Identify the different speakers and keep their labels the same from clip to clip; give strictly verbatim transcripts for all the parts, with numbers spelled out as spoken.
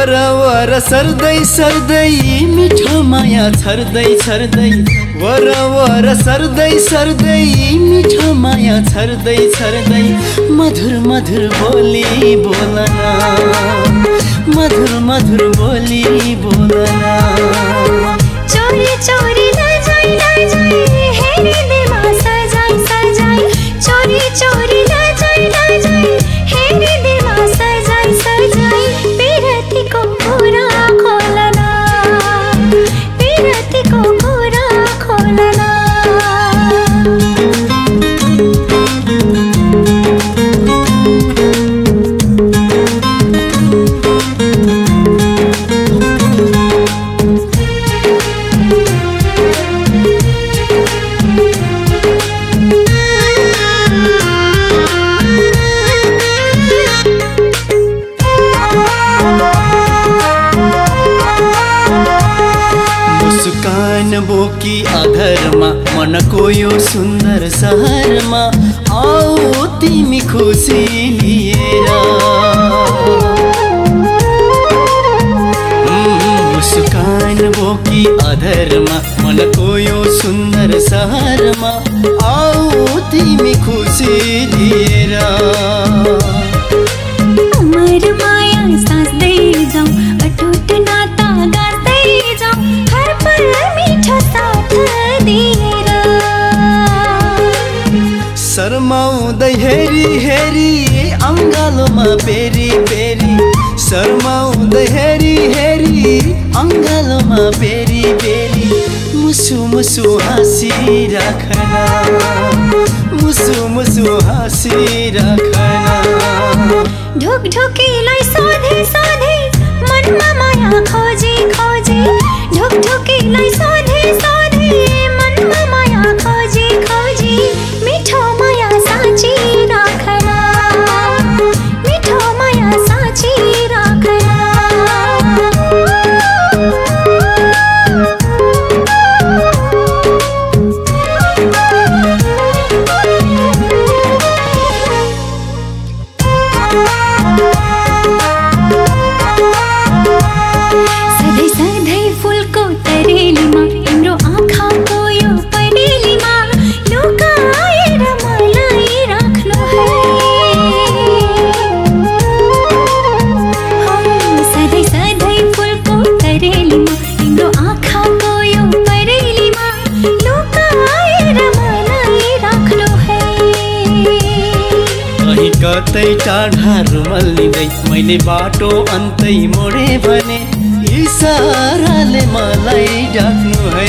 Speaker 1: वरवर सर्दै सर्दै मिठो माया छर्दै छर्दै वरवर सर्दै सर्दै मिठो माया छर्दै छर्दै मधुर मधुर बोली बोलना मधुर मधुर बोली बोलना
Speaker 2: चोरी चोरी लजाई लजाई हेरिदेमा सजाई सजाई चोरी चोरी लजाई लजाई हेरिदेमा सजाई सजाई पिरतीको कुरा खोलना पिरतीको कुरा खोलना
Speaker 1: बोकी आधारमा मनको यो सुन्दर सहरमा आऊ तिमी खुसी लिएर मुस्कान बोकी आधारमा मनको यो सुन्दर सहरमा आऊ तिमी खुसी लिएर
Speaker 2: अमर माया साँच्दै जाऊँ अटुट नाता गाँच्दै जाऊँ हर पल मिठो साथ दिएर
Speaker 1: शर्माउँदै हेरी हेरी अङ्गालोमा पेरी पेरी शर्माउँदै हेरी हेरी अङ्गालोमा पेरी पेरी मुसु मुसु हाँसी राखना मुसु मुसु हाँसी राखना
Speaker 2: ढोक ढोकीलाई सोधे सोधे मनमा माया खोजी खोजी ढोक ढोकीलाई सोधे सोधे मनमा माया खोजी खोजी मिठो माया साँची राखना मिठो माया साँची राखना सधैँ सधैँ फुलको तरेलीमा तिम्रो आँखाको यो परेलीमा लुकाएर मलाई राख्नु है सधैँ सधैँ फुलको तरेलीमा तिम्रो आँखाको यो परेलीमा लुकाएर मलाई राख्नु है
Speaker 1: कहीँ कतै टाढा रुमल लिँदै मैले बाटो अन्तै मोडे भने इशाराले मलाई डाक्नु है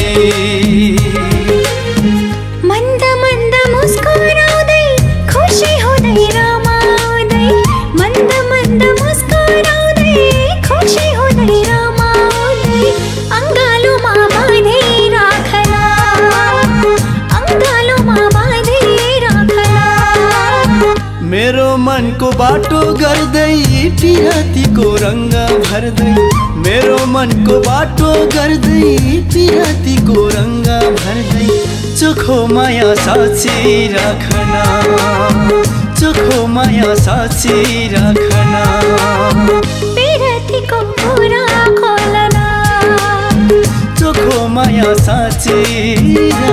Speaker 2: मन्द मन्द मुस्कुराउँदै खुसी हुँदै रमाउँदै मन्द मन्द मुस्कुराउँदै खुसी हुँदै रमाउँदै अङ्गालोमा बाँधि राखना अङ्गालोमा बाँधि राखना
Speaker 1: मेरो मनको बाटो गर्दै पिरातीको रङ्ग भर्दै मेरो मनको बाटो गर्दै पिरातीको रङ्ग भर्दै चोखो माया साँची राखना चोखो माया साँची राखना
Speaker 2: पिरतीको कुरा खोलना
Speaker 1: चोखो माया साँची